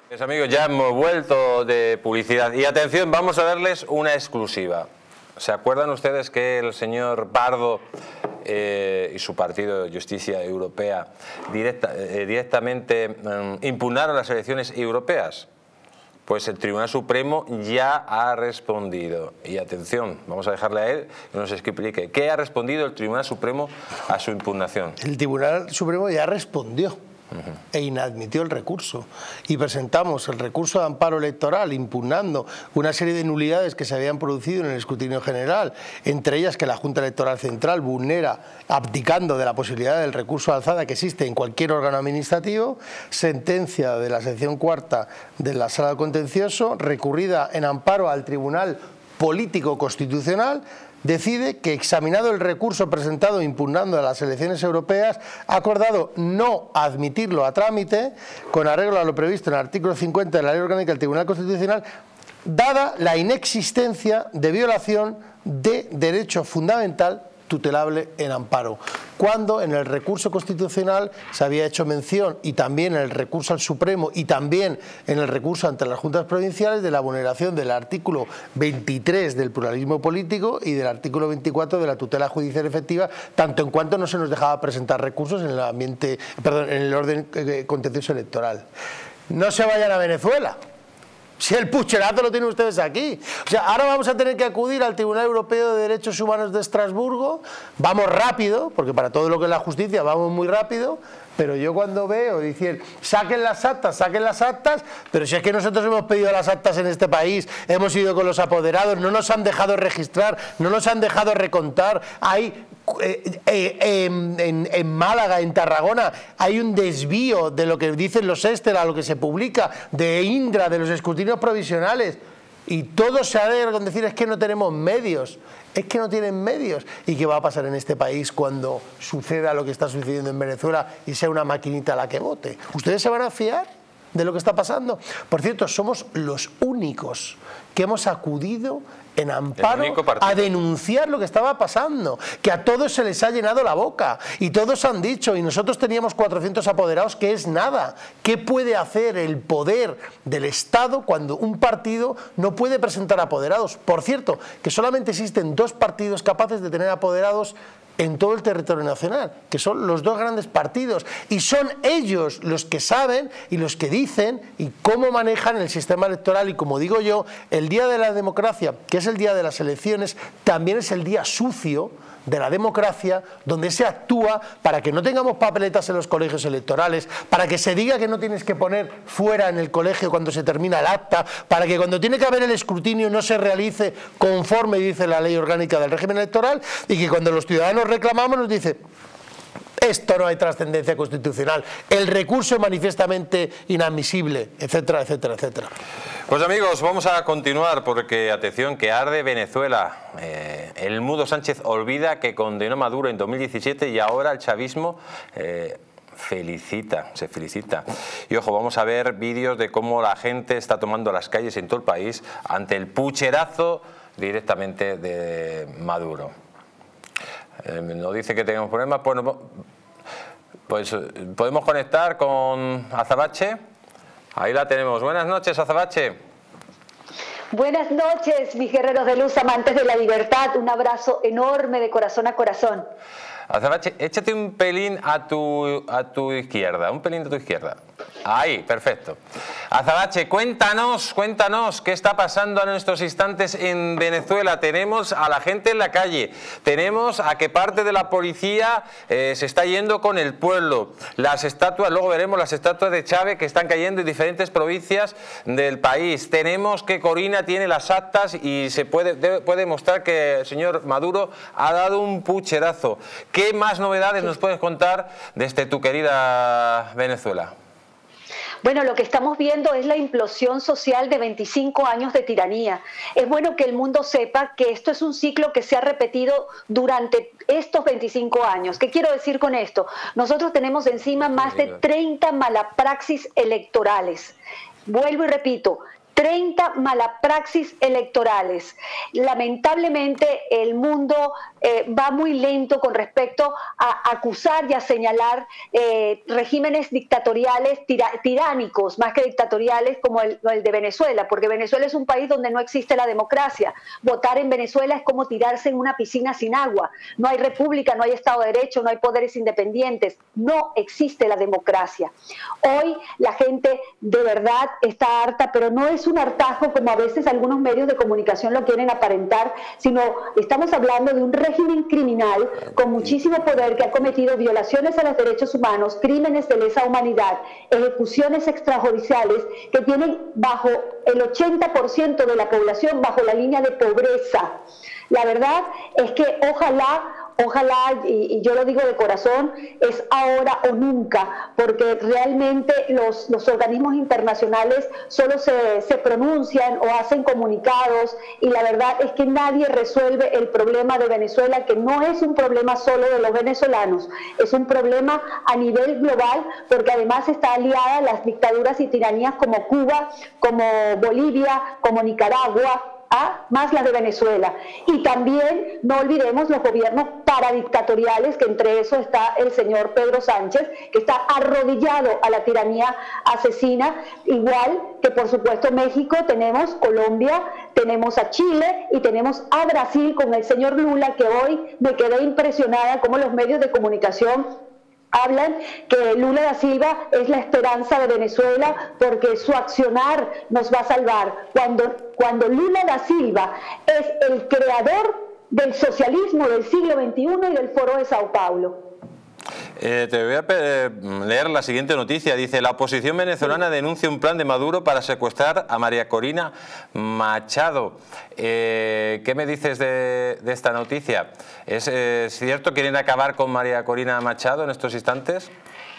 Mis amigos, ya hemos vuelto de publicidad y atención, vamos a darles una exclusiva. ¿Se acuerdan ustedes que el señor Pardo y su partido Justicia Europea directamente impugnaron las elecciones europeas? Pues el Tribunal Supremo ya ha respondido. Y atención, vamos a dejarle a él que nos explique qué ha respondido el Tribunal Supremo a su impugnación. El Tribunal Supremo ya respondió. E inadmitió el recurso y presentamos el recurso de amparo electoral impugnando una serie de nulidades que se habían producido en el escrutinio general, entre ellas que la Junta Electoral Central vulnera abdicando de la posibilidad del recurso de alzada que existe en cualquier órgano administrativo, sentencia de la sección cuarta de la Sala de Contencioso recurrida en amparo al Tribunal Político Constitucional, decide que, examinado el recurso presentado impugnando a las elecciones europeas, ha acordado no admitirlo a trámite con arreglo a lo previsto en el artículo 50 de la Ley Orgánica del Tribunal Constitucional, dada la inexistencia de violación de derecho fundamental tutelable en amparo, cuando en el recurso constitucional se había hecho mención, y también en el recurso al Supremo y también en el recurso ante las juntas provinciales, de la vulneración del artículo 23 del pluralismo político y del artículo 24 de la tutela judicial efectiva, tanto en cuanto no se nos dejaba presentar recursos en el orden contencioso electoral. No se vayan a Venezuela. Si el pucherazo lo tienen ustedes aquí. O sea, ahora vamos a tener que acudir al Tribunal Europeo de Derechos Humanos de Estrasburgo. Vamos rápido, porque para todo lo que es la justicia vamos muy rápido. Pero yo cuando veo, dicen, saquen las actas, pero si es que nosotros hemos pedido las actas en este país, hemos ido con los apoderados, no nos han dejado registrar, no nos han dejado recontar. Hay en Málaga, en Tarragona, hay un desvío de lo que dicen los Ester a lo que se publica, de Indra, de los escrutinios provisionales. Y todo se alegra con decir es que no tenemos medios. Es que no tienen medios. ¿Y qué va a pasar en este país cuando suceda lo que está sucediendo en Venezuela y sea una maquinita la que vote? ¿Ustedes se van a fiar de lo que está pasando? Por cierto, somos los únicos que hemos acudido en amparo a denunciar lo que estaba pasando, que a todos se les ha llenado la boca y todos han dicho, y nosotros teníamos 400 apoderados, que es nada. ¿Qué puede hacer el poder del Estado cuando un partido no puede presentar apoderados? Por cierto, que solamente existen 2 partidos capaces de tener apoderados en todo el territorio nacional, que son los 2 grandes partidos, y son ellos los que saben y los que dicen y cómo manejan el sistema electoral. Y como digo yo, el día de la democracia, que es el día de las elecciones, también es el día sucio de la democracia, donde se actúa para que no tengamos papeletas en los colegios electorales, para que se diga que no tienes que poner fuera en el colegio cuando se termina el acta, para que cuando tiene que haber el escrutinio no se realice conforme dice la ley orgánica del régimen electoral, y que cuando los ciudadanos reclamamos nos dice: esto no hay trascendencia constitucional, el recurso es manifiestamente inadmisible, etcétera, etcétera, etcétera. Pues amigos, vamos a continuar porque, atención, que arde Venezuela. El mudo Sánchez olvida que condenó a Maduro en 2017 y ahora el chavismo se felicita. Y ojo, vamos a ver vídeos de cómo la gente está tomando las calles en todo el país ante el pucherazo directamente de Maduro. Nos dice que tenemos problemas. Pues podemos conectar con Azabache. Ahí la tenemos. Buenas noches, Azabache. Buenas noches, mis guerreros de luz, amantes de la libertad. Un abrazo enorme de corazón a corazón. Azabache, échate un pelín a tu izquierda, un pelín de tu izquierda. Ahí, perfecto. Azabache, cuéntanos qué está pasando en estos instantes en Venezuela. Tenemos a la gente en la calle, tenemos a que parte de la policía se está yendo con el pueblo. Las estatuas, luego veremos las estatuas de Chávez que están cayendo en diferentes provincias del país. Tenemos que Corina tiene las actas y se puede mostrar que el señor Maduro ha dado un pucherazo. ¿Qué más novedades nos puedes contar desde tu querida Venezuela? Bueno, lo que estamos viendo es la implosión social de 25 años de tiranía. Es bueno que el mundo sepa que esto es un ciclo que se ha repetido durante estos 25 años. ¿Qué quiero decir con esto? Nosotros tenemos encima más de 30 malapraxis electorales. Vuelvo y repito, 30 malapraxis electorales. Lamentablemente el mundo va muy lento con respecto a acusar y a señalar regímenes dictatoriales, tiránicos, más que dictatoriales, como el de Venezuela, porque Venezuela es un país donde no existe la democracia. Votar en Venezuela es como tirarse en una piscina sin agua. No hay república, no hay Estado de Derecho, no hay poderes independientes. No existe la democracia. Hoy la gente de verdad está harta, pero no es un hartazgo como a veces algunos medios de comunicación lo quieren aparentar, sino estamos hablando de un régimen criminal con muchísimo poder que ha cometido violaciones a los derechos humanos, crímenes de lesa humanidad, ejecuciones extrajudiciales que tienen bajo el 80% de la población bajo la línea de pobreza. La verdad es que ojalá, y yo lo digo de corazón, es ahora o nunca, porque realmente los organismos internacionales solo se pronuncian o hacen comunicados, y la verdad es que nadie resuelve el problema de Venezuela, que no es un problema solo de los venezolanos, es un problema a nivel global, porque además está aliada a las dictaduras y tiranías como Cuba, como Bolivia, como Nicaragua, más la de Venezuela. Y también no olvidemos los gobiernos paradictatoriales, que entre eso está el señor Pedro Sánchez, que está arrodillado a la tiranía asesina, igual que por supuesto México, tenemos Colombia, tenemos a Chile y tenemos a Brasil con el señor Lula, que hoy me quedé impresionada como los medios de comunicación hablan que Lula da Silva es la esperanza de Venezuela porque su accionar nos va a salvar, cuando Lula da Silva es el creador del socialismo del siglo XXI y del Foro de Sao Paulo. Te voy a leer la siguiente noticia. Dice: la oposición venezolana denuncia un plan de Maduro para secuestrar a María Corina Machado. ¿Qué me dices de esta noticia? ¿Es cierto? ¿Quieren acabar con María Corina Machado en estos instantes?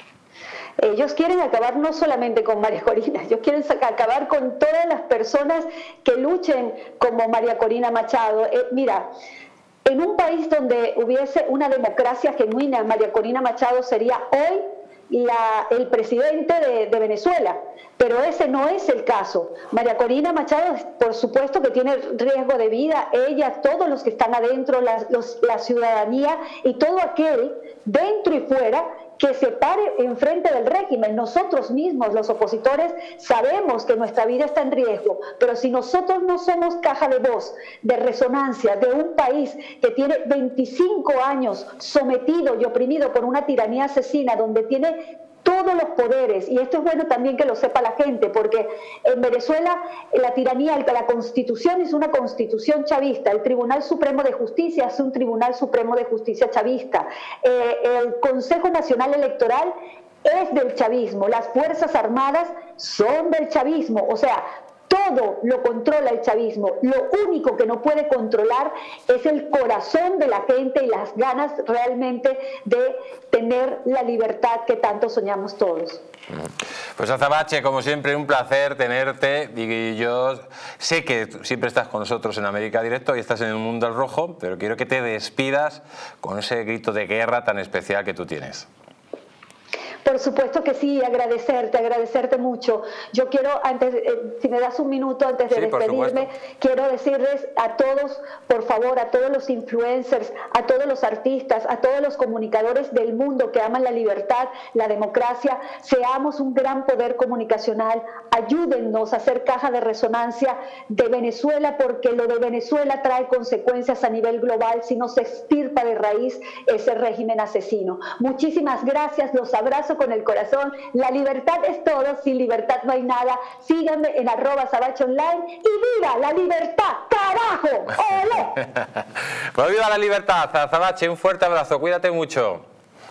Ellos quieren acabar no solamente con María Corina, ellos quieren acabar con todas las personas que luchen como María Corina Machado. Mira, en un país donde hubiese una democracia genuina, María Corina Machado sería hoy el presidente de Venezuela, pero ese no es el caso. María Corina Machado, por supuesto que tiene riesgo de vida, ella, todos los que están adentro, la ciudadanía y todo aquel dentro y fuera que se pare enfrente del régimen. Nosotros mismos, los opositores, sabemos que nuestra vida está en riesgo, pero si nosotros no somos caja de voz, de resonancia de un país que tiene 25 años sometido y oprimido por una tiranía asesina, donde tiene todos los poderes, y esto es bueno también que lo sepa la gente, porque en Venezuela la tiranía, la constitución es una constitución chavista, el Tribunal Supremo de Justicia es un Tribunal Supremo de Justicia chavista, el Consejo Nacional Electoral es del chavismo, las Fuerzas Armadas son del chavismo, o sea, todo lo controla el chavismo. Lo único que no puede controlar es el corazón de la gente y las ganas realmente de tener la libertad que tanto soñamos todos. Pues Azabache, como siempre, un placer tenerte, y yo sé que siempre estás con nosotros en América Directo y estás en el Mundo al Rojo, pero quiero que te despidas con ese grito de guerra tan especial que tú tienes. Por supuesto que sí, agradecerte mucho. Yo quiero, antes, si me das un minuto antes de despedirme, quiero decirles a todos, por favor, a todos los influencers, a todos los artistas, a todos los comunicadores del mundo que aman la libertad, la democracia, seamos un gran poder comunicacional, ayúdennos a hacer caja de resonancia de Venezuela, porque lo de Venezuela trae consecuencias a nivel global si no se extirpa de raíz ese régimen asesino. Muchísimas gracias, los abrazo con el corazón. La libertad es todo, sin libertad no hay nada. Síganme en @azabachonline y viva la libertad, carajo. ¡Ole! Pues viva la libertad, Azabache, un fuerte abrazo, cuídate mucho.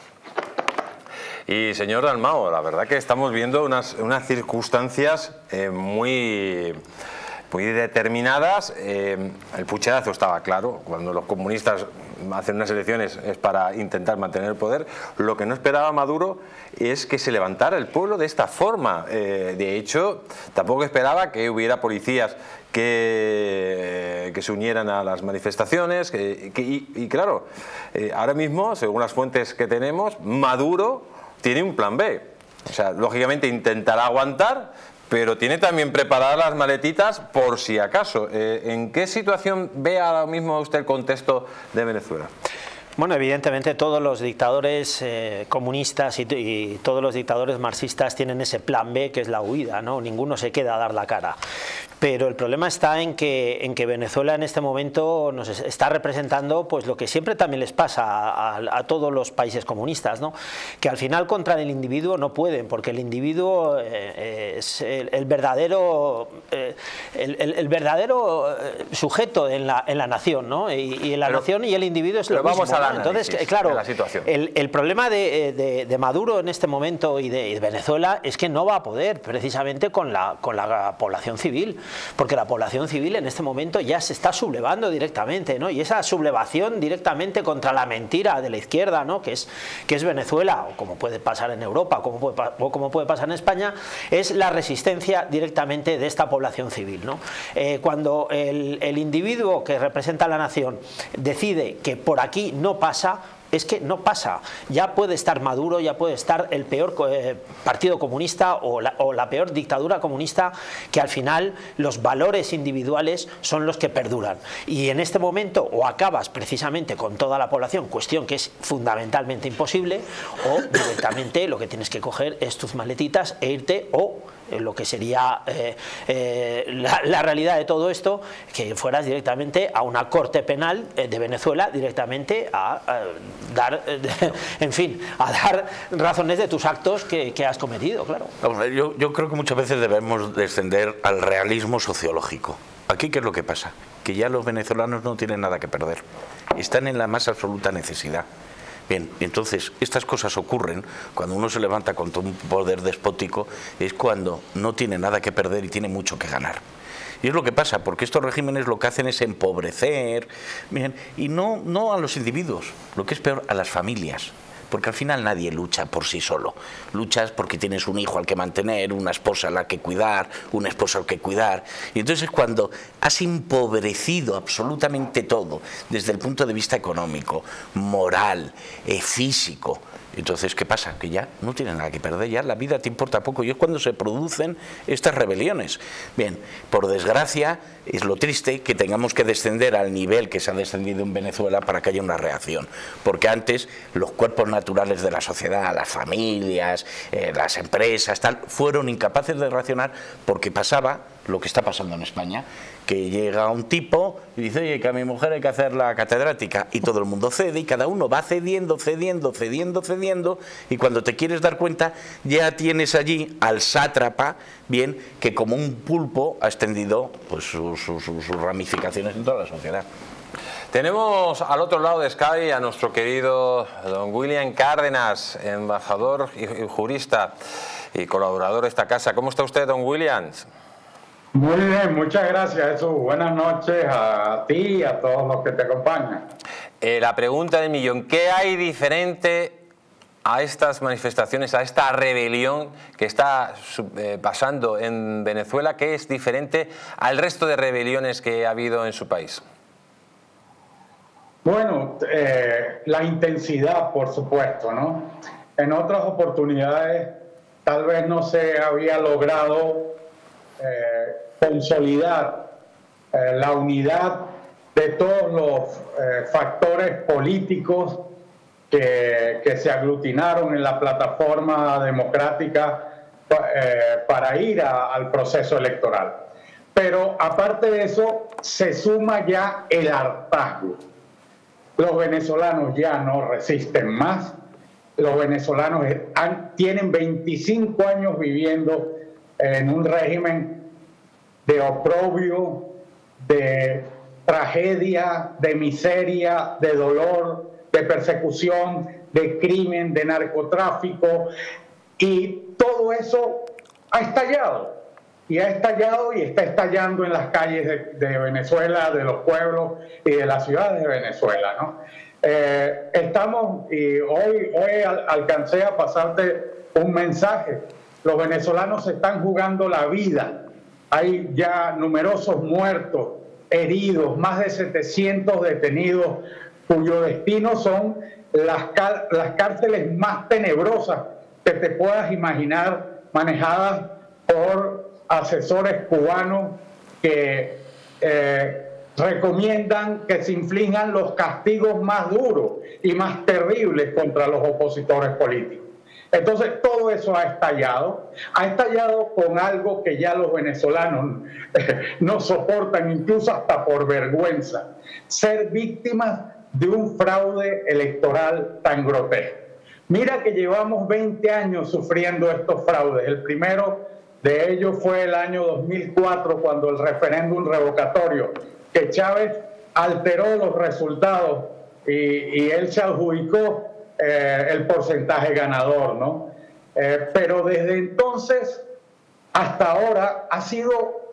Y señor Dalmau, la verdad que estamos viendo unas circunstancias muy determinadas. El pucherazo estaba claro, cuando los comunistas hacen unas elecciones es para intentar mantener el poder. Lo que no esperaba Maduro es que se levantara el pueblo de esta forma. De hecho, tampoco esperaba que hubiera policías que se unieran a las manifestaciones, y claro, ahora mismo, según las fuentes que tenemos, Maduro tiene un plan B. O sea, lógicamente intentará aguantar, pero tiene también preparadas las maletitas por si acaso. ¿En qué situación ve ahora mismo usted el contexto de Venezuela? Bueno, evidentemente todos los dictadores comunistas y todos los dictadores marxistas tienen ese plan B, que es la huida, ¿no? Ninguno se queda a dar la cara. Pero el problema está en que Venezuela en este momento nos está representando pues lo que siempre también les pasa a todos los países comunistas, ¿no? Que al final contra el individuo no pueden, porque el individuo es el verdadero sujeto en la nación, ¿no? Y la nación y el individuo es lo mismo, ¿no? Entonces, claro, el problema de Maduro en este momento y de Venezuela es que no va a poder precisamente con la población civil, porque la población civil en este momento ya se está sublevando directamente, ¿no? Y esa sublevación directamente contra la mentira de la izquierda, ¿no? que es Venezuela, o como puede pasar en Europa, o como puede pasar en España, es la resistencia directamente de esta población civil, ¿no? Cuando el individuo que representa a la nación decide que por aquí no pasa, es que no pasa. Ya puede estar Maduro, ya puede estar el peor partido comunista o la peor dictadura comunista, que al final los valores individuales son los que perduran. Y en este momento o acabas precisamente con toda la población, cuestión que es fundamentalmente imposible, o directamente lo que tienes que coger es tus maletitas e irte, o lo que sería la realidad de todo esto, que fueras directamente a una corte penal de Venezuela, directamente a dar, en fin, a dar razones de tus actos que has cometido, claro. Yo creo que muchas veces debemos descender al realismo sociológico. Aquí, ¿qué es lo que pasa? Que ya los venezolanos no tienen nada que perder, están en la más absoluta necesidad. Bien, entonces estas cosas ocurren cuando uno se levanta contra un poder despótico, es cuando no tiene nada que perder y tiene mucho que ganar. Y es lo que pasa, porque estos regímenes lo que hacen es empobrecer, bien, y no a los individuos, lo que es peor, a las familias. Porque al final nadie lucha por sí solo. Luchas porque tienes un hijo al que mantener, una esposa a la que cuidar, un esposo al que cuidar. Y entonces cuando has empobrecido absolutamente todo, desde el punto de vista económico, moral, físico, entonces, ¿qué pasa? Que ya no tienes nada que perder, ya la vida te importa poco, y es cuando se producen estas rebeliones. Bien, por desgracia, es lo triste que tengamos que descender al nivel que se ha descendido en Venezuela para que haya una reacción, porque antes los cuerpos naturales de la sociedad, las familias, las empresas, tal, fueron incapaces de reaccionar, porque pasaba lo que está pasando en España, que llega un tipo y dice, oye, que a mi mujer hay que hacer la catedrática, y todo el mundo cede, y cada uno va cediendo, y cuando te quieres dar cuenta ya tienes allí al sátrapa, bien, que como un pulpo ha extendido pues sus ramificaciones en toda la sociedad. Tenemos al otro lado de Sky a nuestro querido don William Cárdenas, embajador y jurista y colaborador de esta casa. ¿Cómo está usted, don William? Muy bien, muchas gracias, Jesús. Buenas noches a ti y a todos los que te acompañan. La pregunta del millón, ¿qué hay diferente a estas manifestaciones, a esta rebelión que está pasando en Venezuela? ¿Qué es diferente al resto de rebeliones que ha habido en su país? Bueno, la intensidad, por supuesto, ¿no? En otras oportunidades tal vez no se había logrado consolidar la unidad de todos los factores políticos que se aglutinaron en la plataforma democrática para ir al proceso electoral. Pero aparte de eso, se suma ya el hartazgo. Los venezolanos ya no resisten más. Los venezolanos tienen 25 años viviendo en un régimen de oprobio, de tragedia, de miseria, de dolor, de persecución, de crimen, de narcotráfico, y todo eso ha estallado. Y ha estallado y está estallando en las calles de Venezuela, de los pueblos y de las ciudades de Venezuela, ¿no? Y hoy alcancé a pasarte un mensaje. Los venezolanos se están jugando la vida. Hay ya numerosos muertos, heridos, más de 700 detenidos, cuyo destino son las cárceles más tenebrosas que te puedas imaginar, manejadas por asesores cubanos que recomiendan que se inflijan los castigos más duros y más terribles contra los opositores políticos. Entonces todo eso ha estallado con algo que ya los venezolanos no soportan, incluso hasta por vergüenza: ser víctimas de un fraude electoral tan grotesco. Mira que llevamos 20 años sufriendo estos fraudes. El primero de ellos fue el año 2004, cuando el referéndum revocatorio, que Chávez alteró los resultados y él se adjudicó el porcentaje ganador, ¿no? Pero desde entonces hasta ahora ha sido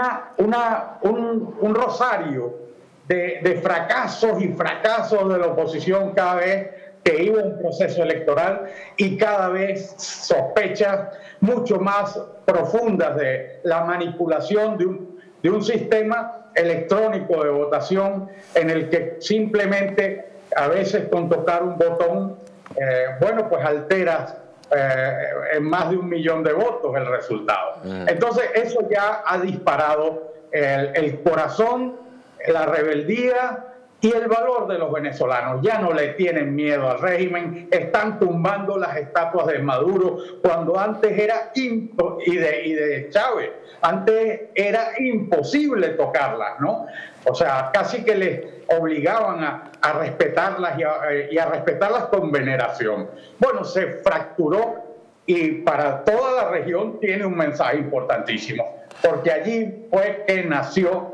un rosario de fracasos y fracasos de la oposición cada vez que iba un proceso electoral, y cada vez sospechas mucho más profundas de la manipulación de un sistema electrónico de votación en el que simplemente a veces con tocar un botón, bueno, pues alteras en más de 1 millón de votos el resultado. Entonces eso ya ha disparado el corazón, la rebeldía y el valor de los venezolanos. Ya no le tienen miedo al régimen, están tumbando las estatuas de Maduro, cuando antes era y de Chávez, antes era imposible tocarlas, ¿no? O sea, casi que les obligaban a respetarlas y a respetarlas con veneración. Bueno, se fracturó, y para toda la región tiene un mensaje importantísimo, porque allí fue que nació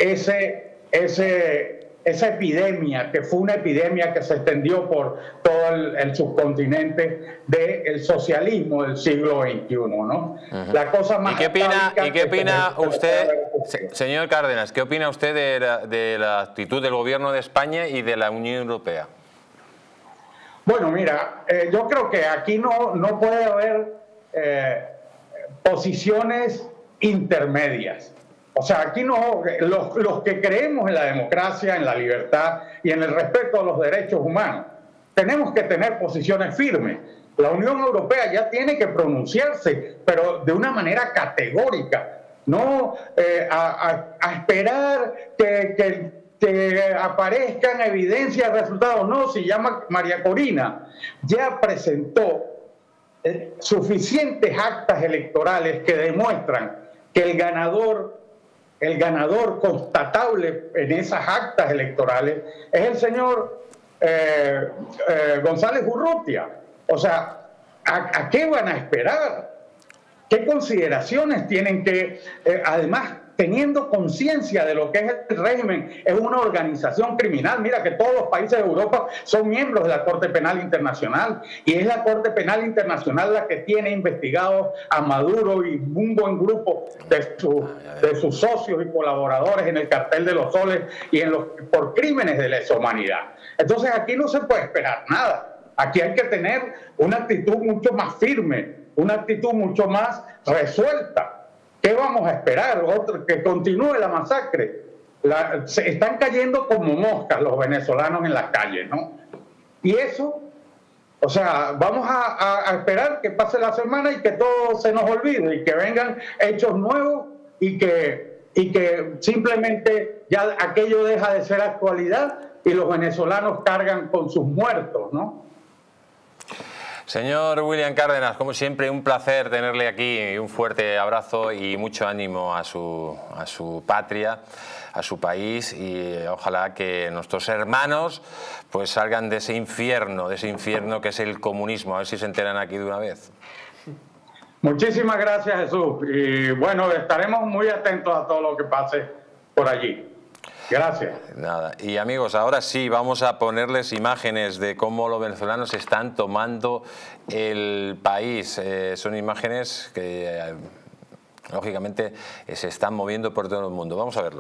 esa epidemia, que fue una epidemia que se extendió por todo el subcontinente del socialismo del siglo XXI, ¿no? La cosa más... ¿Y qué opina usted, señor Cárdenas, qué opina usted de la actitud del gobierno de España y de la Unión Europea? Bueno, mira, yo creo que aquí no puede haber posiciones intermedias. O sea, aquí no, los que creemos en la democracia, en la libertad y en el respeto a los derechos humanos, tenemos que tener posiciones firmes. La Unión Europea ya tiene que pronunciarse, pero de una manera categórica, no a esperar que aparezcan evidencias de resultados. No, si llama María Corina, ya presentó suficientes actas electorales que demuestran que el ganador constatable en esas actas electorales es el señor González Urrutia. O sea, ¿a qué van a esperar? ¿Qué consideraciones tienen que, además, teniendo conciencia de lo que es el régimen, es una organización criminal? Mira que todos los países de Europa son miembros de la Corte Penal Internacional, y es la Corte Penal Internacional la que tiene investigados a Maduro y un buen grupo de sus socios y colaboradores en el Cartel de los Soles y por crímenes de lesa humanidad. Entonces aquí no se puede esperar nada. Aquí hay que tener una actitud mucho más firme, una actitud mucho más resuelta. ¿Qué vamos a esperar? Que continúe la masacre. Se están cayendo como moscas los venezolanos en las calles, ¿no? Y eso, o sea, vamos a esperar que pase la semana y que todo se nos olvide y que vengan hechos nuevos y que simplemente ya aquello deja de ser actualidad y los venezolanos cargan con sus muertos, ¿no? Señor William Cárdenas, como siempre, un placer tenerle aquí. Un fuerte abrazo y mucho ánimo a su patria, a su país, y ojalá que nuestros hermanos pues salgan de ese infierno que es el comunismo. A ver si se enteran aquí de una vez. Muchísimas gracias, Jesús. Y bueno, estaremos muy atentos a todo lo que pase por allí. Gracias. Nada. Y amigos, ahora sí vamos a ponerles imágenes de cómo los venezolanos están tomando el país. Son imágenes que lógicamente se están moviendo por todo el mundo. Vamos a verlo.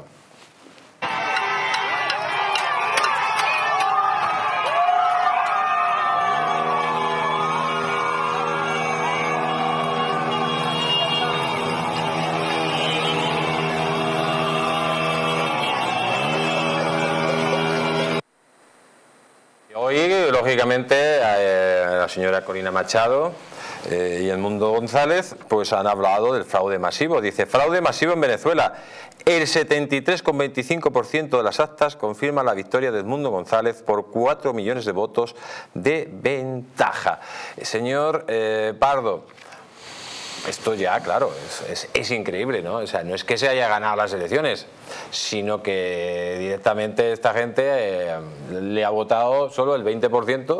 Hoy, lógicamente, la señora Corina Machado y el Mundo González pues han hablado del fraude masivo. Dice: fraude masivo en Venezuela. El 73,25% de las actas confirma la victoria de Edmundo González por 4 millones de votos de ventaja. Señor Pardo, esto ya, claro, es increíble, ¿no? O sea, no es que se haya ganado las elecciones, sino que directamente esta gente le ha votado solo el 20%,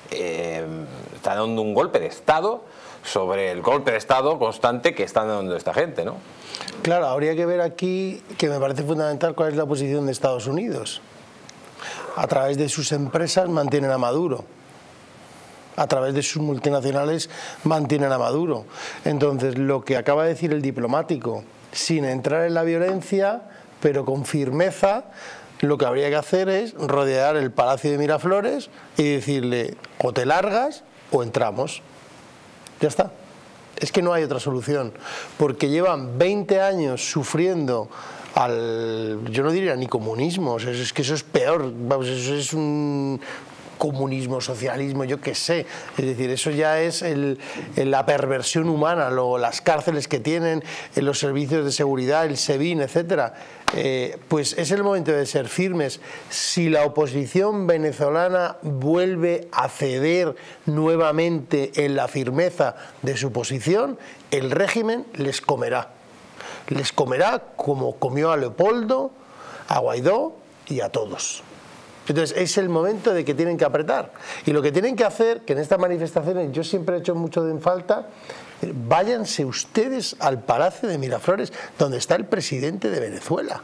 está dando un golpe de Estado sobre el golpe de Estado constante que está dando esta gente, ¿no? Claro, habría que ver aquí, que me parece fundamental, cuál es la posición de Estados Unidos. A través de sus empresas mantienen a Maduro. A través de sus multinacionales mantienen a Maduro. Entonces, lo que acaba de decir el diplomático, sin entrar en la violencia, pero con firmeza, lo que habría que hacer es rodear el Palacio de Miraflores y decirle: o te largas o entramos. Ya está. Es que no hay otra solución, porque llevan 20 años sufriendo yo no diría ni comunismo, o sea, es que eso es peor, vamos, eso es un comunismo, socialismo, yo qué sé, es decir, eso ya es la perversión humana, las cárceles que tienen, los servicios de seguridad, el SEBIN, etcétera. Pues es el momento de ser firmes. Si la oposición venezolana vuelve a ceder nuevamente en la firmeza de su posición, el régimen les comerá como comió a Leopoldo, a Guaidó y a todos. Entonces es el momento de que tienen que apretar, y lo que tienen que hacer, que en estas manifestaciones yo siempre he hecho mucho en falta, váyanse ustedes al Palacio de Miraflores, donde está el presidente de Venezuela.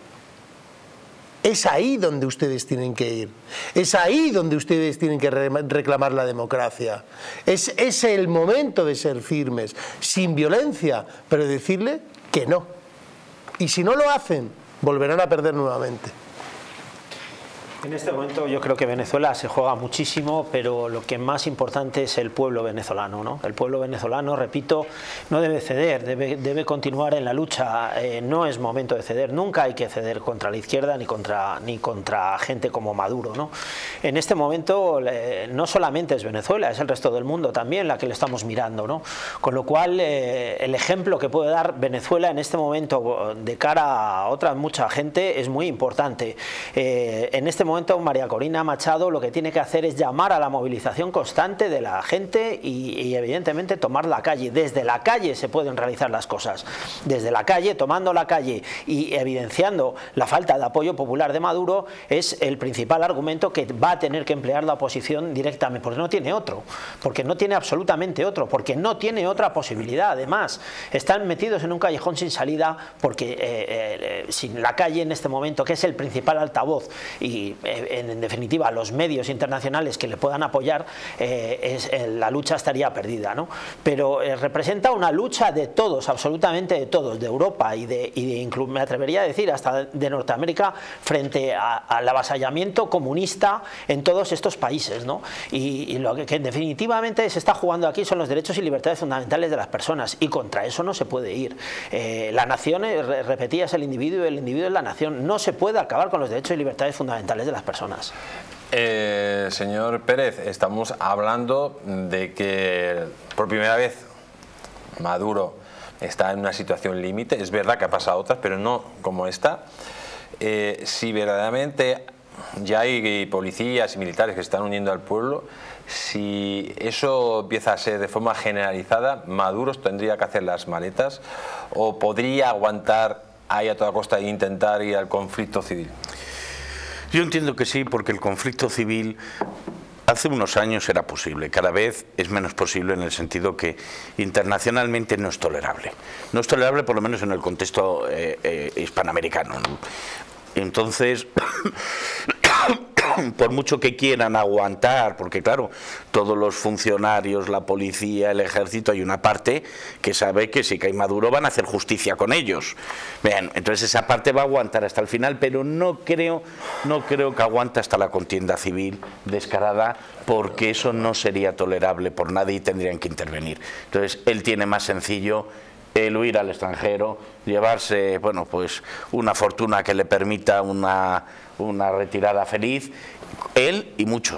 Es ahí donde ustedes tienen que ir, es ahí donde ustedes tienen que reclamar la democracia. Es el momento de ser firmes, sin violencia, pero decirle que no. Y si no lo hacen, volverán a perder nuevamente. En este momento yo creo que Venezuela se juega muchísimo, pero lo que más importante es el pueblo venezolano, ¿no? El pueblo venezolano, repito, no debe ceder, debe continuar en la lucha. No es momento de ceder, nunca hay que ceder contra la izquierda ni contra gente como Maduro, ¿no? En este momento no solamente es Venezuela, es el resto del mundo también la que le estamos mirando, ¿no? Con lo cual el ejemplo que puede dar Venezuela en este momento de cara a otra mucha gente es muy importante. En este momento María Corina Machado lo que tiene que hacer es llamar a la movilización constante de la gente y evidentemente tomar la calle. Desde la calle se pueden realizar las cosas. Desde la calle, tomando la calle y evidenciando la falta de apoyo popular de Maduro es el principal argumento que va a tener que emplear la oposición directamente, porque no tiene otro, porque no tiene absolutamente otro, porque no tiene otra posibilidad. Además, están metidos en un callejón sin salida porque sin la calle en este momento, que es el principal altavoz y en definitiva los medios internacionales que le puedan apoyar, la lucha estaría perdida, ¿no? Pero representa una lucha de todos, absolutamente de todos, de Europa y incluso me atrevería a decir hasta de Norteamérica, frente al avasallamiento comunista en todos estos países, ¿no? Y lo que definitivamente se está jugando aquí son los derechos y libertades fundamentales de las personas, y contra eso no se puede ir. La nación, repetía, es el individuo, y el individuo es la nación. No se puede acabar con los derechos y libertades fundamentales de las personas. Señor Pérez, estamos hablando de que por primera vez Maduro está en una situación límite. Es verdad que ha pasado otras, pero no como esta. Si verdaderamente ya hay policías y militares que se están uniendo al pueblo, si eso empieza a ser de forma generalizada, Maduro tendría que hacer las maletas o podría aguantar ahí a toda costa e intentar ir al conflicto civil. Yo entiendo que sí, porque el conflicto civil hace unos años era posible, cada vez es menos posible en el sentido que internacionalmente no es tolerable. No es tolerable por lo menos en el contexto hispanoamericano, ¿no? Entonces, por mucho que quieran aguantar, porque claro, todos los funcionarios, la policía, el ejército, hay una parte que sabe que si cae Maduro van a hacer justicia con ellos. Bien, entonces esa parte va a aguantar hasta el final, pero no creo que aguante hasta la contienda civil descarada, porque eso no sería tolerable por nadie y tendrían que intervenir. Entonces él tiene más sencillo el huir al extranjero, llevarse, bueno, pues una fortuna que le permita una retirada feliz, él y muchos,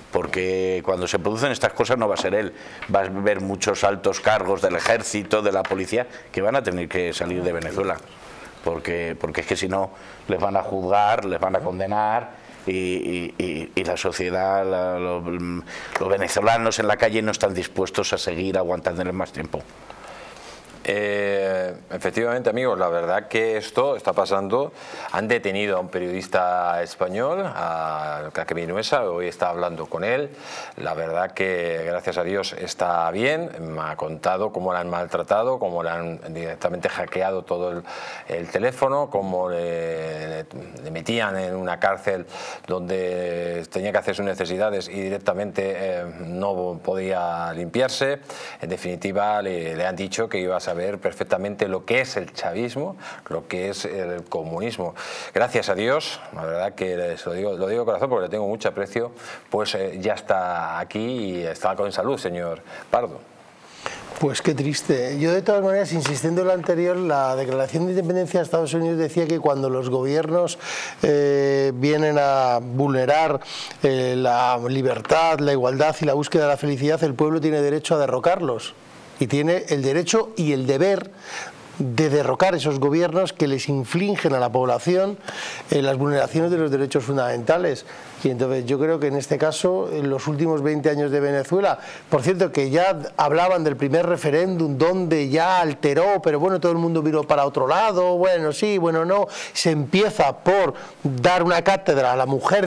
porque cuando se producen estas cosas no va a ser él, va a haber muchos altos cargos del ejército, de la policía, que van a tener que salir de Venezuela, porque es que si no les van a juzgar, les van a condenar y la sociedad, los venezolanos en la calle no están dispuestos a seguir aguantándoles más tiempo. Efectivamente, amigos, la verdad que esto está pasando. Han detenido a un periodista español, a Kake Vinuesa, hoy está hablando con él. La verdad que, gracias a Dios, está bien. Me ha contado cómo le han maltratado, cómo le han directamente hackeado todo el teléfono, cómo le metían en una cárcel donde tenía que hacer sus necesidades y directamente no podía limpiarse. En definitiva, le han dicho que iba a saber perfectamente lo que es el chavismo, lo que es el comunismo. Gracias a Dios, la verdad que lo digo de corazón porque le tengo mucho aprecio, pues ya está aquí y está con salud, señor Pardo. Pues qué triste. Yo, de todas maneras, insistiendo en lo anterior, la Declaración de Independencia de Estados Unidos decía que cuando los gobiernos vienen a vulnerar la libertad, la igualdad y la búsqueda de la felicidad, el pueblo tiene derecho a derrocarlos. Y tiene el derecho y el deber de derrocar esos gobiernos que les infligen a la población las vulneraciones de los derechos fundamentales. Y entonces yo creo que en este caso, en los últimos 20 años de Venezuela, por cierto que ya hablaban del primer referéndum donde ya alteró, pero bueno, todo el mundo miró para otro lado, bueno sí, bueno no, se empieza por dar una cátedra a la mujer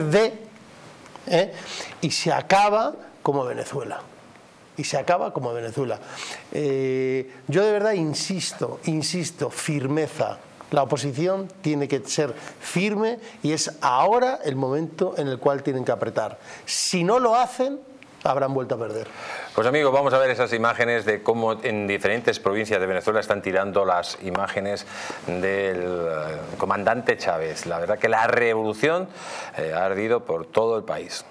y se acaba como Venezuela. Y se acaba como Venezuela. Yo de verdad insisto, firmeza. La oposición tiene que ser firme y es ahora el momento en el cual tienen que apretar. Si no lo hacen, habrán vuelto a perder. Pues amigos, vamos a ver esas imágenes de cómo en diferentes provincias de Venezuela están tirando las imágenes del comandante Chávez. La verdad que la revolución ha ardido por todo el país.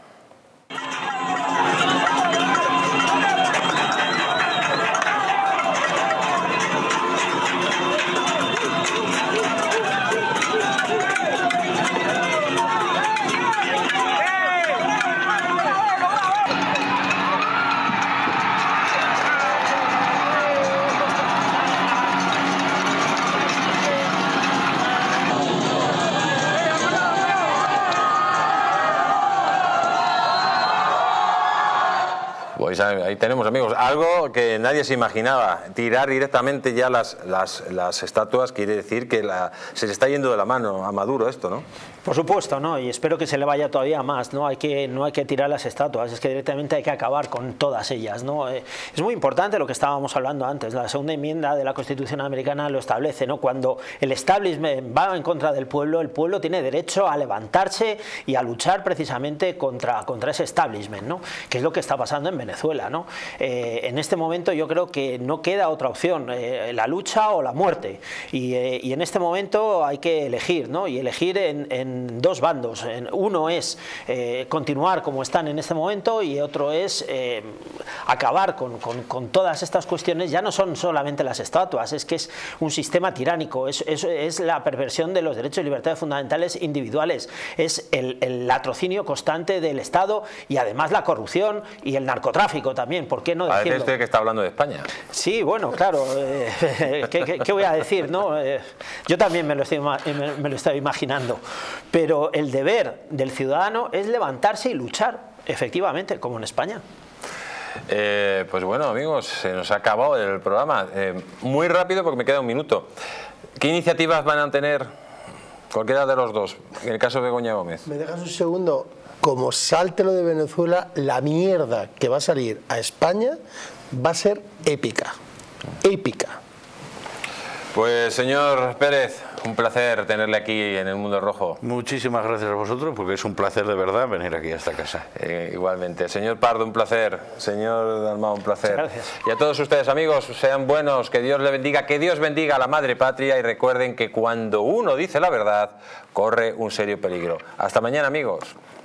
Pues ahí tenemos, amigos, algo que nadie se imaginaba. Tirar directamente ya las estatuas quiere decir que se le está yendo de la mano a Maduro esto, ¿no? Por supuesto, ¿no? Y espero que se le vaya todavía más, ¿no? No hay que tirar las estatuas, es que directamente hay que acabar con todas ellas, ¿no? Es muy importante lo que estábamos hablando antes. La segunda enmienda de la Constitución americana lo establece, ¿no? Cuando el establishment va en contra del pueblo, el pueblo tiene derecho a levantarse y a luchar precisamente contra ese establishment, ¿no? Que es lo que está pasando en Venezuela, ¿no? En este momento yo creo que no queda otra opción, la lucha o la muerte, y en este momento hay que elegir, ¿no? Y elegir en dos bandos. Uno es continuar como están en este momento y otro es acabar con todas estas cuestiones. Ya no son solamente las estatuas, es que es un sistema tiránico, es la perversión de los derechos y libertades fundamentales individuales, es el latrocinio constante del Estado y además la corrupción y el narcotráfico también, ¿por qué no decirlo? Parece usted que está hablando de España. Sí, bueno, claro, ¿qué voy a decir, no? Yo también me lo estoy imaginando, pero el deber del ciudadano es levantarse y luchar, efectivamente, como en España. Pues bueno, amigos, se nos ha acabado el programa. Muy rápido porque me queda un minuto. ¿Qué iniciativas van a tener cualquiera de los dos, en el caso de Begoña Gómez? ¿Me dejas un segundo? Como salte lo de Venezuela, la mierda que va a salir a España va a ser épica. Épica. Pues señor Pérez, un placer tenerle aquí en El Mundo Rojo. Muchísimas gracias a vosotros, porque es un placer de verdad venir aquí a esta casa. Igualmente. Señor Pardo, un placer. Señor Dalmau, un placer. Gracias. Y a todos ustedes, amigos, sean buenos, que Dios les bendiga, que Dios bendiga a la madre patria y recuerden que cuando uno dice la verdad, corre un serio peligro. Hasta mañana, amigos.